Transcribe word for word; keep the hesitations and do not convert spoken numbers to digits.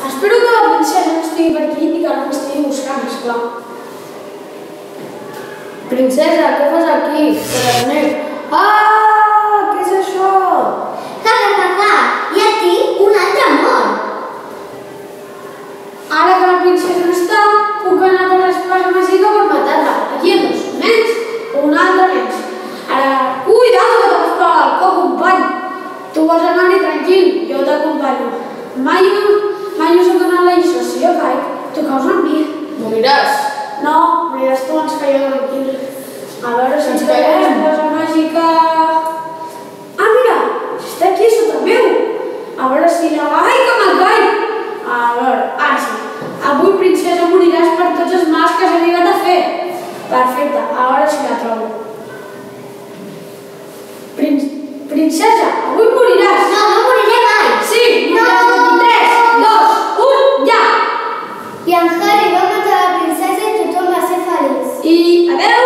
Espero que la princesa no estigui per aquí i que no m'estigui buscant, esclar. Princesa, què fas aquí? Ah, què és això? Ha, ha, ha, ha! Ja tinc un altre amor! Ara que la princesa no està, puc anar per l'espasa màgica per matar-la. Aquí hi ha dos nens, un altre nens. Ara, cuidado que t'agafes per l'alcó, company. Tu vols anar-hi tranquil, jo t'acompanyo. Mai, mai us he donat la lliçó, si jo caic, tu caus amb mi. Moriràs. No, moriràs tu, ens caiem tranquil. A veure si Ens ens caiem caiem. l'espasa màgica... Ah, mira, està aquí a sota meu. A veure si la... Ai, que me'n caic! A veure, ara sí. Avui, princesa, moriràs per tots els mals que has arribat a fer. Perfecte, a veure si la trobo. Prin... Princesa, avui moriràs. No, no moriré mai! Sí, moriràs d'aquí tres, dos, un, ja! I en Harry va matar la princesa i tothom va ser feliç. I adeu!